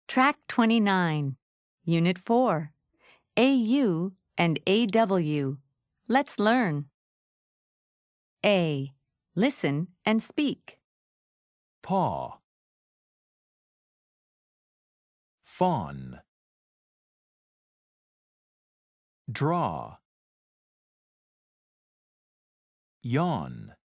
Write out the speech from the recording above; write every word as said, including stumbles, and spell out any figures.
Track twenty-nine, Unit four, A U and A W. Let's learn. A. Listen and speak. Paw. Fawn. Draw. Yawn.